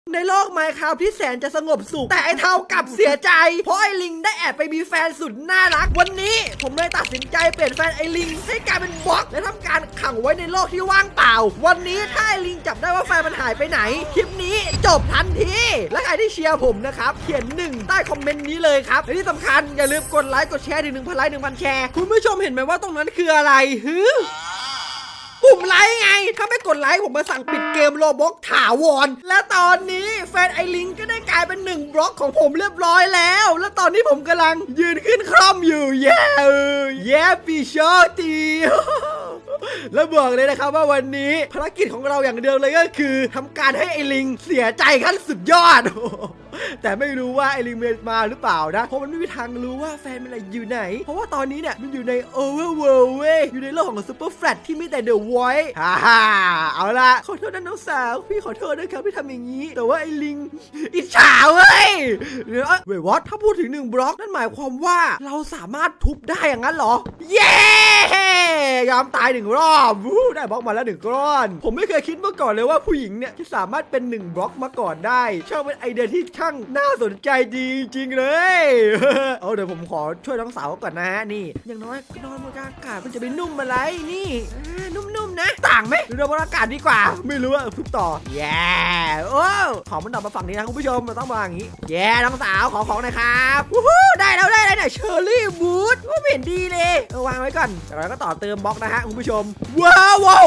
ในโลกไมค์คราวที่แสนจะสงบสุขแต่ไอเท่ากับเสียใจเพราะไอลิงได้แอบไปมีแฟนสุดน่ารักวันนี้ผมเลยตัดสินใจเปลี่ยนแฟนไอลิงให้กลายเป็นบล็อกและทำการขังไว้ในโลกที่ว่างเปล่าวันนี้ถ้าไอลิงจับได้ว่าแฟนมันหายไปไหนคลิปนี้จบทันทีและใครที่เชียร์ผมนะครับเขียน1ใต้คอมเมนต์นี้เลยครับและที่สำคัญอย่าลืมกดไลค์กดแชร์ถึง 1,000 ไลค์ 1,000 แชร์คุณผู้ชมเห็นไหมว่าตรงนั้นคืออะไรปุ่มไลค์ไงถ้าไม่กดไลค์ผมมาสั่งปิดเกมโรบล็อกถาวรและตอนนี้แฟนไอลิงก็ได้กลายเป็น1บล็อกของผมเรียบร้อยแล้วและตอนนี้ผมกำลังยืนขึ้นคร่อมอยู่แย่ปีชอตีแล้วบอกเลยนะครับว่าวันนี้ภารกิจของเราอย่างเดียวเลยก็คือทำการให้ไอลิงเสียใจขั้นสุดยอดแต่ไม่รู้ว่าไอลิงมาหรือเปล่านะเพราะมันไม่มีทางรู้ว่าแฟนมันอยู่ไหนเพราะว่าตอนนี้เนี่ยมันอยู่ในโอเวอร์เวิลด์เว้ยอยู่ในโลกของซุปเปอร์แฟลตที่มีแต่เดอะไวท์เอาละขอโทษนะน้องสาวพี่ขอโทษนะครับที่ทำอย่างนี้แต่ว่าไอลิงอิจฉาเว้ยเว้ยวอทถ้าพูดถึง1บล็อกนั่นหมายความว่าเราสามารถทุบได้อย่างนั้นเหรอเย้ยอมตาย1รอบได้บล็อกมาแล้ว1ก้อนผมไม่เคยคิดมาก่อนเลยว่าผู้หญิงเนี่ยจะสามารถเป็น1บล็อกมาก่อนได้ช่างเป็นไอเดียที่ช่างน่าสนใจดีจริงๆเลยเดี๋ยวผมขอช่วยน้องสาวก่อนนะฮะนี่อย่างน้อยนอนบนอากาศมันจะไปนุ่มอะไรนี่นุ่มๆนะต่างไหมหรือเราบนอากาศดีกว่าไม่รู้ว่าทุบต่อแย่ของมันดับมาฝั่งนี้นะคุณผู้ชมมันต้องมาอย่างนี้แย่น้องสาวขอของหน่อยครับได้แล้วได้เนี่ยเชอร์รี่บูทก็เห็นดีเลยวางไว้ก่อนแล้วก็ต่อเติมบล็อกนะฮะคุณผู้ชมว้าว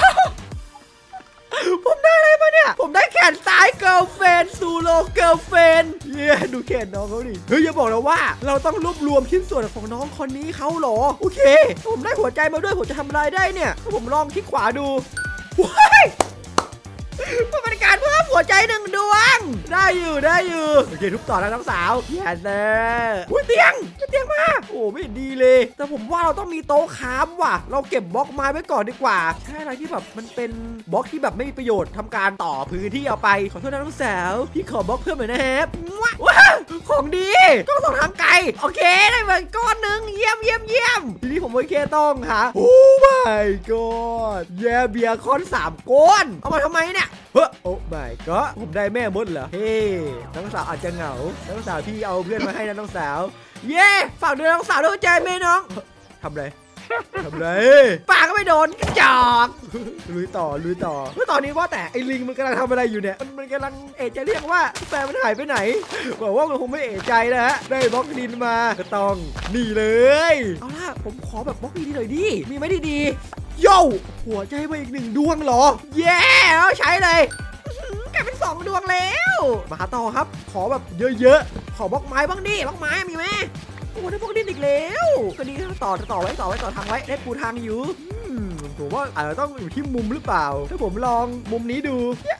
ผมได้อะไรมาเนี่ยผมได้แขนซ้ายเกิร์ลเฟนซูโรเกิร์ลเฟนดูแขนน้องเขาดิเฮ้ยอย่าบอกนะว่าเราต้องรวบรวมชิ้นส่วนของน้องคนนี้เขาเหรอโอเคผมได้หัวใจมาด้วยผมจะทำอะไรได้เนี่ยถ้าผมลองคลิกขวาดูว้ายมันเป็นการเพิ่มหัวใจ1 ดวงได้อยู่โอเคทุบต่อแล้วน้องสาวแย่เด้อเตียงมาโอ้ไม่ดีเลยแต่ผมว่าเราต้องมีโต๊ะค้ำว่ะเราเก็บบล็อกไม้ไว้ก่อนดีกว่าใช่อะไรที่แบบมันเป็นบล็อกที่แบบไม่มีประโยชน์ทำการต่อพื้นที่เอาไปขอโทษนะน้องสาวพี่ขอบล็อกเพิ่มหน่อยนะครับว้าวของดีต้องส่งทางไกลโอเคได้มาก้อนหนึ่งเยี่ยมทีนี้ผมโอเคต้องค่ะโอ้ my god แย่เบียร์คอน3 ก้อนเอามาทำไมเนี่ยโอ้ my god ผมได้แม่มดเหรอเฮ้น้องสาวอาจจะเหงาน้องสาวพี่เอาเพื่อนมาให้นะน้องสาวเย่ฝากดูน้องสาวด้วยใจเมน้องทำไรปากก็ไม่โดนกระจอกลุยต่อเมื่อตอนนี้ว่าแต่ไอ้ลิงมันกำลังทำอะไรอยู่เนี่ยมันกำลังจะเรียกว่าแฟนมันหายไปไหนบอกว่ามันคงไม่ใจนะฮะได้บล็อกดินมาก็ต้องนี่เลยเอาล่ะผมขอแบบบล็อกดีๆหน่อยดิมีไหมดีโย่หัวใจมาอีก1 ดวงเหรอเย่แล้วใช้เลยกลายเป็น2 ดวงแล้วมาต่อครับขอแบบเยอะๆขอบล็อกไม้บ้างดิบล็อกไม้มีไหมโอ้ได้พวกดินอีกแล้วก็ดีต่อไว้ทางไว้ได้ปูทางอยู่ผมว่าอาจจะต้องอยู่ที่มุมหรือเปล่าถ้าผมลองมุมนี้ดู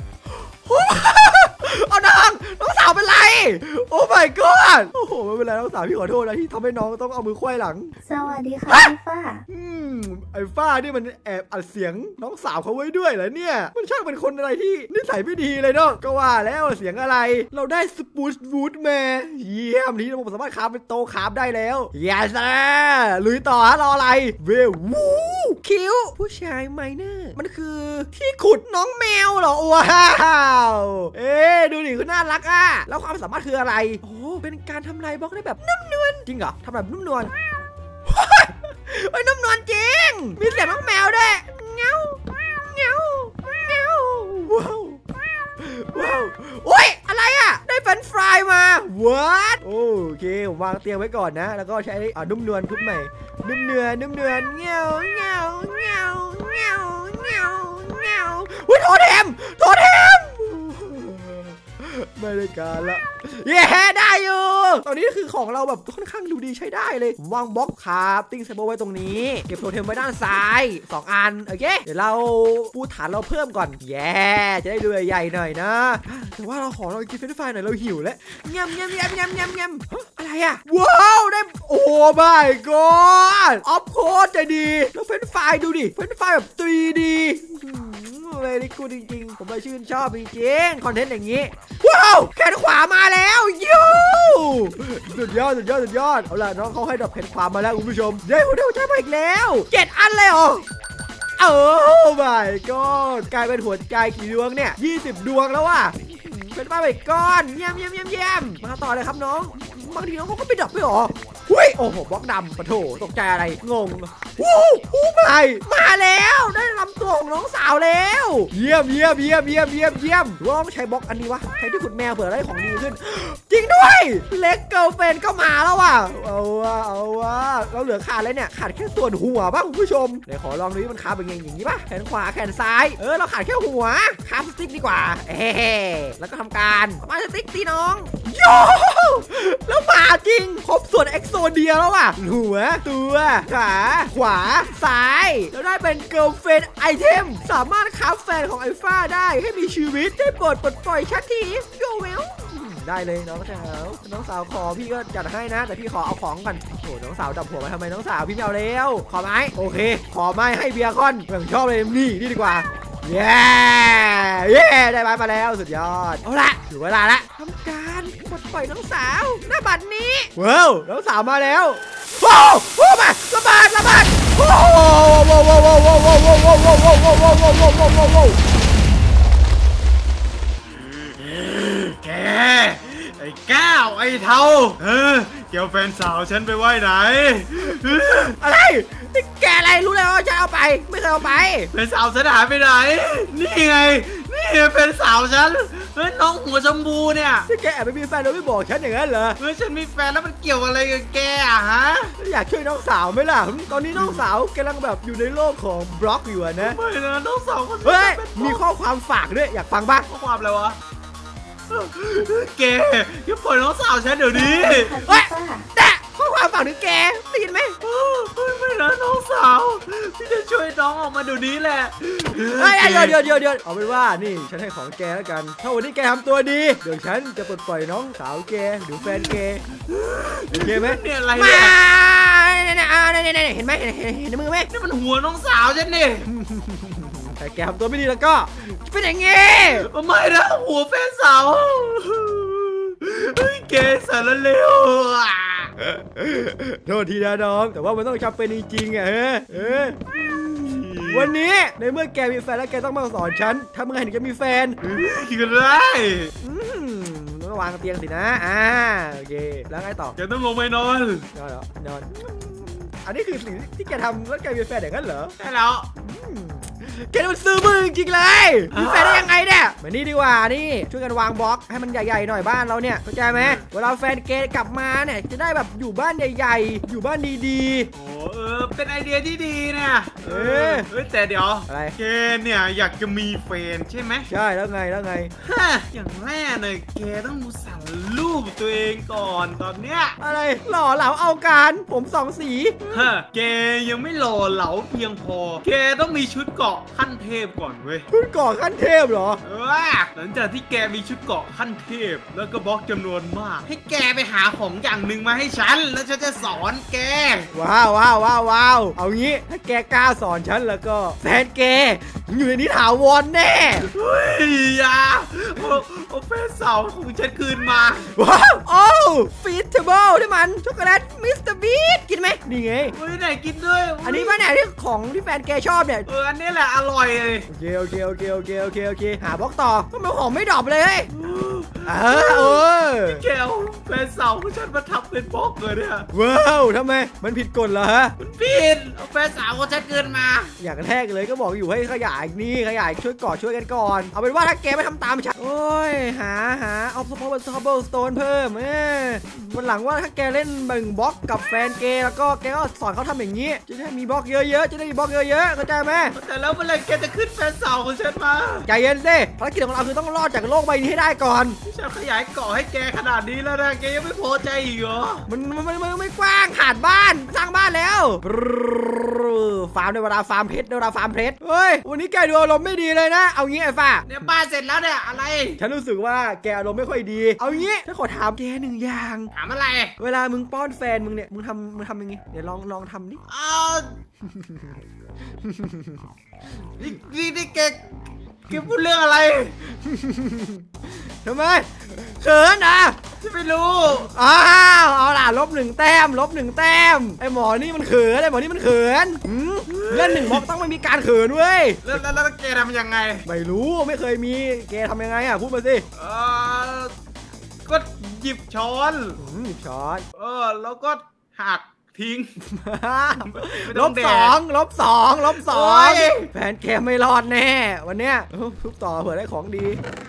เอาน้องสาวเป็นไรโอ้ my god โอ้โหไม่เป็นไรน้องสาวพี่ขอโทษนะที่ทำให้น้องต้องเอามือควายหลังสวัสดีค่ะไอ้ฝ้าไอ้ฝ้านี่มันแอบอัดเสียงน้องสาวเขาไว้ด้วยเหรอเนี่ยมันช่างเป็นคนอะไรที่นิสัยไม่ดีเลยเนาะก็ว่าแล้วเสียงอะไรเราได้สปูชวูดแม่เยี่ยมนี้เราสามารถคราฟเป็นโตคราฟได้แล้วyes sirลุยต่อรออะไรเวูคิวผู้ชายไมเนอร์มันคือที่ขุดน้องแมวเหรอว้าวดูดิคือน่ารักอ่ะแล้วความสามารถคืออะไรโอ้เป็นการทำลายบล็อกได้แบบนุ่มนวลจริงเหรอทำแบบนุ่มนวลนุ่มนวลจริงมีเสียงน้องแมวด้วยเงาว้าวโอ้ยอะไรอ่ะได้เฟรนช์ฟรายมา what โอเควางเตียงไว้ก่อนนะแล้วก็ใช้นุ่มนวลทุบใหม่นุ่มเนื้อเงาอุ้ยโทเทมไม่ได้การละเย้ได้อยู่ตอนนี้คือของเราแบบค่อนข้างดูดีใช้ได้เลยวางบล็อกครับติ้งเซเบอร์ไว้ตรงนี้เก็บโทเทมไว้ด้านซ้าย2 อันโอเคเดี๋ยวเราปูฐานเราเพิ่มก่อนแย่จะได้ดูใหญ่หน่อยนะแต่ว่าเราขอเรากินเฟรนช์ฟรายหน่อยเราหิวแล้วยำอะไรอะว้าวได้โอ้ my god ออฟโค้ดใจดีแล้วเฟรนช์ฟรายดูดิเฟรนช์ฟรายแบบ 3D very good จริงๆผมเลยชื่นชอบจริงๆคอนเทนต์อย่างนี้ว้าวแขนขวามาแล้วยูสุดยอดเอาล่ะน้องเขาให้ดอกแขนขวามาแล้วคุณผู้ชมเดี๋ยวใช้มาอีกแล้ว7 อันเลยเหรอ my god กลายเป็นหัวใจกี่ดวงเนี่ย20 ดวงแล้วว่ะเป็นป้าไปก้อนเยี่ยมมาต่อเลยครับน้องบางทีน้องเขาก็ไปดับไปหรอหุ้ยโอ้โหบล็อกดำปะโถตกใจอะไรงงมาแล้วได้ลำตัวของน้องสาวแล้วเยี่ยมว่าต้องใช้บล็อกอันนี้วะใช้ที่ขุดแมวเผื่อได้ของดีขึ้นจริงด้วยเล็กเกิร์ลเฟนก็มาแล้วว่ะเอาวะเราเหลือขาดอะไรเนี่ยขาดแค่ส่วนหัวป่ะคุณผู้ชมเดี๋ยวขอลองดูมันคาเป็นอย่างนี้ป่ะแขนขวาแขนซ้ายเราขาดแค่หัวคาสติ๊กดีกว่าแล้วก็ทำการมาสติ๊กตีน้องโย่แล้วมาจริงครบส่วนเอ็กโซเดียแล้วว่ะหัวตัวขาขวาซ้ายแล้วได้เป็นเกิร์ลเฟนไอเทมสามารถคับแฟนของไอฟ้าได้ให้มีชีวิตได้ปลดปล่อยชักทีโยเวลได้เลยน้องสาวขอพี่ก็จัดให้นะแต่พี่ขอเอาของก่อนโอ้น้องสาวดับหัวมาทำไมน้องสาวพี่ไม่เอาแล้วขอไม้โอเคขอไม้ให้เบียร์คอนอย่างชอบเลยนี่ดีกว่าเย้ได้ไม้มาแล้วสุดยอดเอาละถึงเวลาละทำการปลดปล่อยน้องสาวหน้าบัตรนี้ว้าวน้องสาวมาแล้วโอ้มาระเบิดโอ้แกไอ้แก้วไอ้เทาเกี่ยวแฟนสาวฉันไปไว้ไหนอะไรแกอะไรรู้แล้วว่าจะเอาไปไม่เคยเอาไปแฟนสาวฉันหายไปไหนนี่ไงนี่แฟนสาวฉันน้องหัวชมพูเนี่ยที่แกแอบไปมีแฟนแล้วไม่บอกฉันอย่างนั้นเหรอฉันมีแฟนแล้วมันเกี่ยวอะไรกับแกอะฮะอยากช่วยน้องสาวไหมล่ะตอนนี้น้องสาวกำลังแบบอยู่ในโลกของบล็อกอยู่นะไม่นะน้องสาวเฮ้ยมีข้อความฝากด้วยอยากฟังป่ะข้อความอะไรวะแกอย่าปล่อยน้องสาวฉันเดี๋ยวนี้แต่ข้อความฝากถึงแกได้ยินไหมไม่นะน้องสาวพี่จะช่วยน้องออกมาเดี๋ยวนี้แหละเดี๋ยวเอาเป็นว่านี่ฉันให้ของแกแล้วกันถ้าวันนี้แกทำตัวดีเดี๋ยวฉันจะปลดปล่อยน้องสาวแกหรือแฟนแกโอเคไหมเนี่ยอะไรเนี่ยเห็นไหมเห็นในมือไหมนี่มันหัวน้องสาวฉันนี่แต่แกทำตัวไม่ดีแล้วก็เป็นอย่างงี้ไม่นะหัวแฟนสาวแกสารเลวโทษทีนะน้องแต่ว่ามันต้องจำเป็นจริงๆอ่ะวันนี้ในเมื่อแกมีแฟนแล้วแกต้องมาสอนฉันทำยังไงถึงจะมีแฟนกันได้ต้องวางเตียงสินะโอเคแล้วไงต่อแกต้องลงไปนอนอันนี้คือสิ่งที่แกทำแล้วแกมีแฟนอย่างนั้นเหรอใช่แล้วแกมันซื้อมือจริงเลยมีแฟนได้ยังไงเนี่ยมานี่ดีกว่านี่ช่วยกันวางบล็อกให้มันใหญ่ๆหน่อยบ้านเราเนี่ยเข้าใจไหมเวลาแฟนแกกลับมาเนี่ยจะได้แบบอยู่บ้านใหญ่ๆอยู่บ้านดีๆโอ้เป็นไอเดียที่ดีเนี่ยแต่เดี๋ยวอะไรแกเนี่ยอยากจะมีแฟนใช่ไหมใช่แล้วไงอย่างแรกเลยแกต้องสั่งรูปตัวเองก่อนตอนเนี้ยอะไรหล่อเหลาเอาการผม2 สีแกยังไม่หล่อเหลาเพียงพอแกต้องมีชุดเกราะขั้นเทพก่อนเว้ยชุดเกราะขั้นเทพเหรอหลังจากที่แกมีชุดเกราะขั้นเทพแล้วก็บล็อกจำนวนมากให้แกไปหาของอย่างหนึ่งมาให้ฉันแล้วฉันจะสอนแกว้าวเอางี้ถ้าแกกล้าสอนฉันแล้วก็แฟนแกอยู่ในนี้ถาวรแน่เอาแฟนสาวของฉันคืนมาว้าวโอ้ฟีสเทเบิลที่มันช็อกโกแลตมิสเตอร์บีทกินไหมนี่ไงไหนกินด้วยอันนี้ป่ะเนี่ยที่ของที่แฟนแกชอบเนี่ยอันนี้แหละอร่อยเลยโอเคหาบล็อกต่อทำไมของไม่ดรอปเลยแกเอาแฟนสาวของฉันมาทำเป็นบล็อกเลยเนี่ยว้าวทำไมมันผิดกฎเหรอฮะมันผิดเอาแฟนสาวของฉันเกินมาอย่างแรกเลยก็บอกอยู่ให้ขยายช่วยช่วยกันก่อนเอาเป็นว่าถ้าแกไม่ทำตามฉันโอ้ยหาเอาสปอร์ตสโตนเพิ่มวันหลังว่าถ้าแกเล่นบึงบล็อกกับแฟนแกแล้วก็แกก็สอนเขาทำอย่างนี้จะได้มีบล็อกเยอะๆเข้าใจไหมแต่แล้วเมื่อไรแกจะขึ้นแฟนสาวของฉันมาใจเย็นสิภารกิจของเราคือต้องรอดจากโลกใบนี้ให้ได้ก่อนฉันขยายเกาะให้แกขนาดนี้แล้วนะแกยังไม่พอใจอีกเหรอมันไม่กว้างขาดบ้านสร้างบ้านแล้วฟาร์มในเวลาฟาร์มเพชรเฮ้ยวันนี้แกดูอารมณ์ไม่ดีเลยนะเอางี้ไอ้ฟ้าเนี่ยบ้านเสร็จแล้วเนี่ยอะไรฉันรู้สึกว่าแกอารมณ์ไม่ค่อยดีเอางี้ฉันขอถามแก1 อย่างถามอะไรเวลามึงป้อนแฟนมึงเนี่ยมึงทำยังไงเดี๋ยวลองทำดินี่แกพูดเรื่องอะไรทำไมเขินอ่ะไม่รู้อ้าวเอาล่ะลบ1 แต้ม1 แต้มไอหมอนี่มันเขินเล่น1 บล็อกต้องไม่มีการเขินเว้ยแล้วแกทำยังไงไม่รู้ไม่เคยมีแกทำยังไงพูดมาสิก็หยิบช้อนแล้วก็หักทิ้งลบ2แผนแกไม่รอดแน่วันเนี้ยทุบต่อเผื่อได้ของดี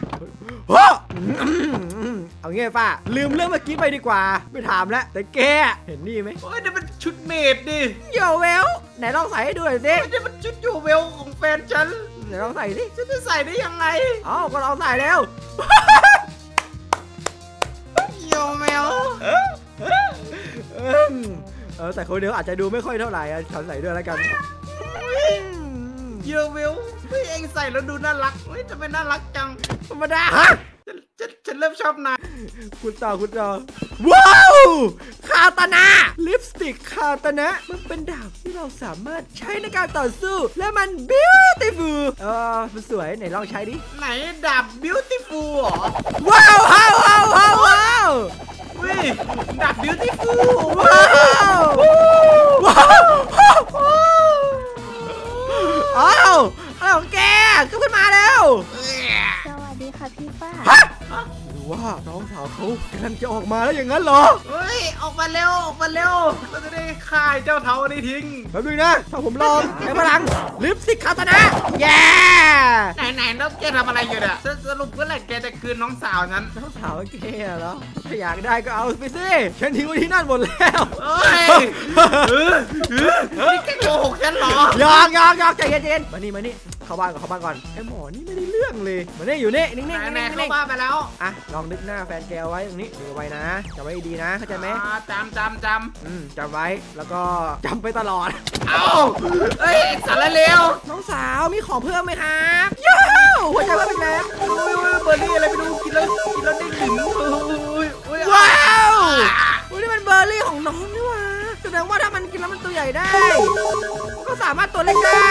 เอางี้ป้าลืมเรื่องเมื่อกี้ไปดีกว่าไม่ถามแล้วแต่แกเห็นนี่ไหมโอ้ยนี่มันชุดเมดดิโยเวลไหนลองใส่ให้ดูหน่อยสินี่มันชุดโยเวลของแฟนฉันไหนลองใส่สิฉันจะใส่ได้ยังไงก็ลองใส่แล้วโยเวลแต่คนเดียวอาจจะดูไม่ค่อยเท่าไหร่ฉันใส่ด้วยแล้วกันโยเวลเองใส่แล้วดูน่ารักจะไม่น่ารักจังธรรมดาฉันเริ่มชอบนายคุณต่อว้าวคาตานะลิปสติกคาตานะมันเป็นดาบที่เราสามารถใช้ในการต่อสู้และมัน beautiful มันสวยไหนลองใช้ดิไหนดาบ beautiful หรอว้าวดาบ beautiful อะไรของแกขึ้นมาแล้วสวัสดีค่ะพี่ป้าหรือว่าน้องสาวเขากำลังจะออกมาแล้วอย่างนั้นเหรอออกมาเร็วเราจะได้ฆ่าเจ้าเทาได้ทิ้งแป๊บนึงนะถ้าผมลองใช้พลังลิปสติกคาตานะไหนแล้วแกทำอะไรอยู่เนี่ยสรุปเมื่อไหร่แกจะคืนน้องสาวนั้นน้องสาวแกเหรอถ้าอยากได้ก็เอาไปสิฉันทิ้งไว้ที่นั่นหมดแล้วนี่แกโกหกฉันเหรออยากใจเย็นมานี่เข้าบ้านก่อนไอ้หมอนี่ไม่ได้เรื่องเลยมานี่อยู่นี่นิ่งเข้าบ้านไปแล้วลองนึกหน้าแฟนแกไว้ตรงนี้ดูไว้นะจำไว้ดีนะเข้าใจไหมจำจำไว้แล้วก็จำไปตลอดสารเลวน้องสาวมีของเพิ่มไหมครับยูหัวใจเพิ่มอีกแล้วเบอร์รี่อะไรไปดูกินแล้วได้กลิ่นว้าวนี่มันเบอร์รี่ของน้องนี่หว่าแสดงว่าถ้ามันกินแล้วมันตัวใหญ่ได้ก็สามารถตัวเล็กได้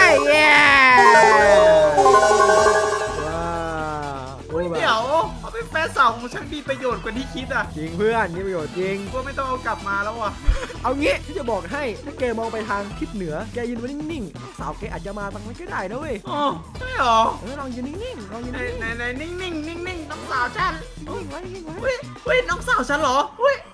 เดี๋ยวเอาไปแฟนสาวของฉันมีประโยชน์กว่าที่คิดจริงเพื่อนมีประโยชน์จริงก็ไม่ต้องเอากลับมาแล้วเอางี้ที่จะบอกให้ถ้าแกมองไปทางทิศเหนือแกยืนไว้นิ่งๆสาวแกอาจจะมาทางนั้นก็ได้นะเว้ยใช่หรอลองยืนนิ่งๆลองยืนไหนนิ่งน้องสาวฉันน้องสาวฉันเหรอ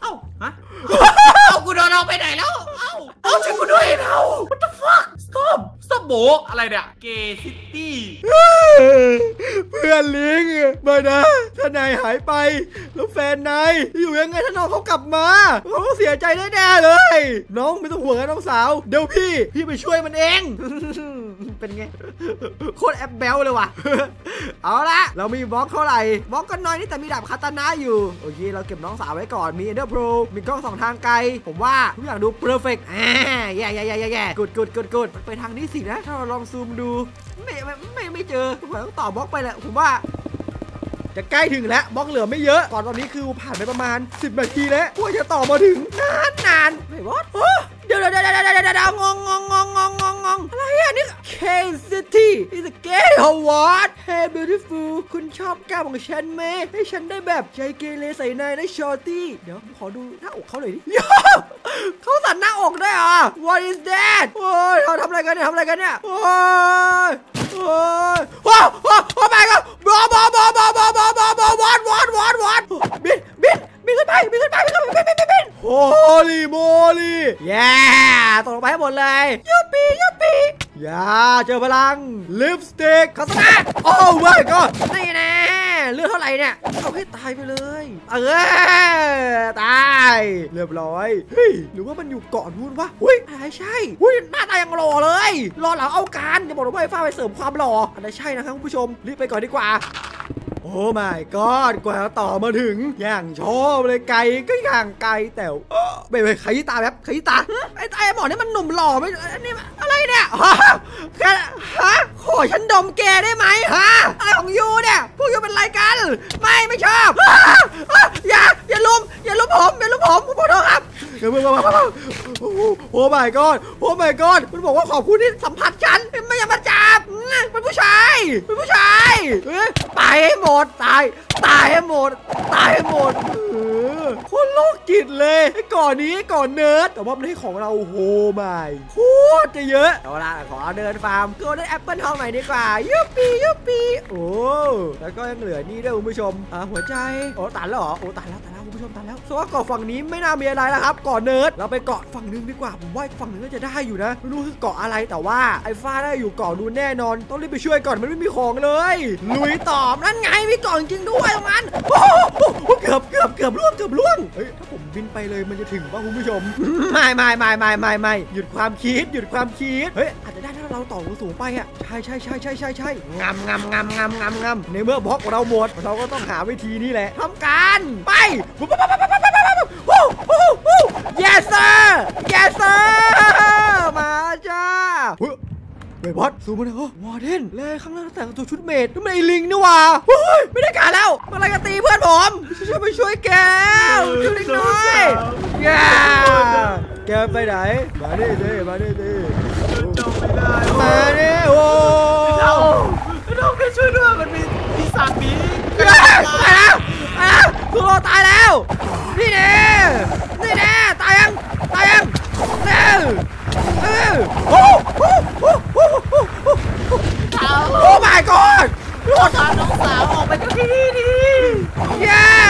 กูโดนเอาไปไหนแล้วเอาช่วยกูด้วยเรา What the fuck stop โบอะไรเนี่ยเกย์ซิตี้เพื่อนลิงมานะถ้านายหายไปแล้วแฟนนายอยู่ยังไงถ้าน้องเขากลับมาเขาต้องเสียใจแน่ๆเลยน้องไม่ต้องห่วงนะน้องสาวเดี๋ยวพี่ไปช่วยมันเองเป็นไงโคตรแอบเบลเลยว่ะเอาละเรามีบล็อกเท่าไหร่บล็อกกันน้อยนี่แต่มีดาบคาตานะอยู่โอเคเราเก็บน้องสาวไว้ก่อนมีเอ็นเดอร์โปรมีกล้อง2 ทางไกลผมว่าทุกอย่างดูเพอร์เฟกต์แย่กุดไปทางนี้สินะถ้าเราลองซูมดูไม่เจอผมต้องต่อบล็อกไปแหละผมว่าจะใกล้ถึงแล้วบล็อกเหลือไม่เยอะก่อนตอนนี้คือผ่านไปประมาณ10 นาทีแล้วกว่าจะต่อมาถึงนานไม่บอสเดี๋ยวงงอะไรนี่ K-City is a gay award Hey beautiful คุณชอบกล้ามของฉันไหมให้ฉันได้แบบใจเกเรใส่นายได้ชอร์ตี้เดี๋ยวขอดูหน้าอกเขาหน่อยดิเขาสั่นหน้าอกได้เหรอ What is that โอ้ยเขาทำอะไรกันเนี่ยโอ้ยmy god บอบินขึ้นไปโอ้ลีโมลีตกลงไปให้หมดเลยยูปีเจอพลังลิปสติกคาสนาโอ้ยก็นี่แน่เลือดเท่าไหร่เนี่ยเอาให้ตายไปเลยตายเรียบร้อยเฮ้ยหรือว่ามันอยู่เกาะนู้นวะใช่หน้าตายังหล่อเลยรอหลังเอาการจะบอกว่าไฟฟ้าไปเสริมความหล่ออันนี้ใช่นะครับคุณผู้ชมรีบไปก่อนดีกว่าโอ้ my god กว่าต่อมาถึงอย่างชอบเลยไกลก็อย่างไกลแต่ไปขยี้ตาแบบขยี้ตาไอ้หมอนี่มันหนุ่มหล่อไม่อันนี้อะไรเนี่ยแค่ขอฉันดมแกได้ไหมอะไรของยูเนี่ยพวกยูเป็นไรกันไม่ชอบอย่าลุมผมขอโทษครับโอ้ my god มันบอกว่าขอบคุณที่สัมผัสฉันไม่อย่ามาจับเป็นผู้ชายตายให้หมดตายให้หมดจิตเลยไอ้ก่อนนี้ก่อนเนิร์ดแต่ว่ามันให้ของเราโหไม่โคตรจะเยอะเอาละขอเดินฟาร์มก็ได้แอปเปิลทองหน่อยดีกว่ายุปปี้โอ้แล้วก็ยังเหลือนี่ด้วยคุณผู้ชมหัวใจโอ้ตันแล้วเหรอโอ้ตันแล้วคุณผู้ชมตันแล้วโซ่เกาะฝั่งนี้ไม่น่ามีอะไรแล้วครับเกาะเนิร์ดเราไปเกาะฝั่งนึงดีกว่าผมว่าฝั่งนึงก็จะได้อยู่นะไม่รู้คือเกาะอะไรแต่ว่าไอ้ฟ้าได้อยู่เกาะนู้นแน่นอนต้องรีบไปช่วยก่อนมันไม่มีของเลยลุยตอบนั่นไงมีเกาะจริงด้วยตรงนั้นเกือบล่วงเฮ้ยถ้าผมบินไปเลยมันจะถึงป่ะคุณผู้ชมไม่หยุดความคิดเฮ้ยอาจจะได้ถ้าเราต่อสูงไปอ่ะใช่งำในเมื่อบล็อกเราหมดเราก็ต้องหาวิธีนี้แหละทำการไปyes sir มาจ้าเฮ้ยบอสซูมมาเลยโอ้วอร์เดนเล่ข้างหน้าแต่งตัวชุดเมดนั่นมันไอ้ลิงนี่หว่าเฮ้ยไม่ได้การแล้วมาอะไรกันตีเพื่อนผมช่วยแกช่วยลิงหน่อยแกไปไหนมาดิมาดิโอ้เราแค่ช่วยด้วยมันมีปีศาจผีตายแล้วซูโร่ตายแล้วนี่แน่ตายยังโอ้ my god โทษน้องสาวออกไปจากที่นี่ดิใจ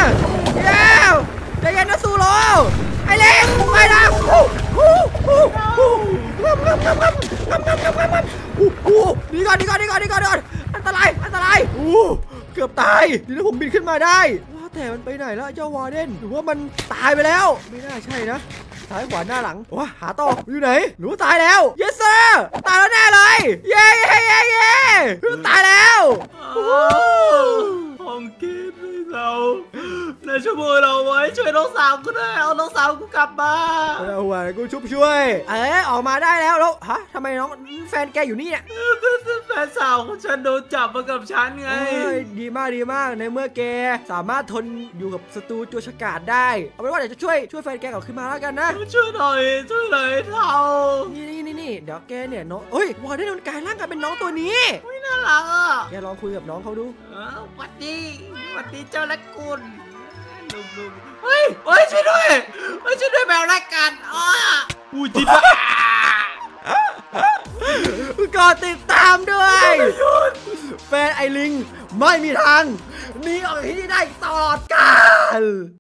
เย็นนะซูโร่ไอ้เล็กไปนะดีก่อนอันตรายเกือบตายดีนะผมบินขึ้นมาได้ว่าแต่มันไปไหนแล้วเจ้าวอร์เดนหรือว่ามันตายไปแล้วไม่น่าใช่นะซ้ายขวาหน้าหลังว้าหาต่ออยู่ไหนหรือว่าตายแล้ว yes sir ตายแล้วแน่เลยเย้ตายแล้วของกินเราในชั่วโมงเราไว้ช่วยน้องสาวกูด้วยเอาน้องสาวกูกลับมาเอาไว้กูช่วยออกมาได้แล้วฮะทำไมน้องแฟนแกอยู่นี่เนี่ยแฟนสาวของฉันโดนจับมากับฉันไงดีมากในเมื่อแกสามารถทนอยู่กับศัตรูตัวฉกาจได้เอาเป็นว่าเดี๋ยวจะช่วยแฟนแกกลับขึ้นมาแล้วกันนะช่วยหน่อยเท่านี่เดี๋ยวแกเนี่ยน้องวอร์เดนโดนกลายร่างกายเป็นน้องตัวนี้ไม่น่ารักอ่ะแกลองคุยกับน้องเขาดูสวัสดีเจ้าละกุลลุงเฮ้ยช่วยด้วยแมวรายการอู้จิบก็ติดตามด้วยแฟนไอลิงไม่มีทางหนีออกที่นี่ได้ตลอดกาล